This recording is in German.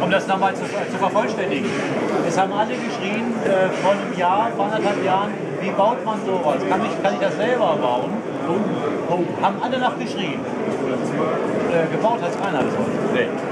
Um das nochmal zu vervollständigen. Es haben alle geschrien, vor einem Jahr, vor 1,5 Jahren, wie baut man sowas? Kann ich das selber bauen? Haben alle nach geschrien. Gebaut hat es keiner bis heute. Nee.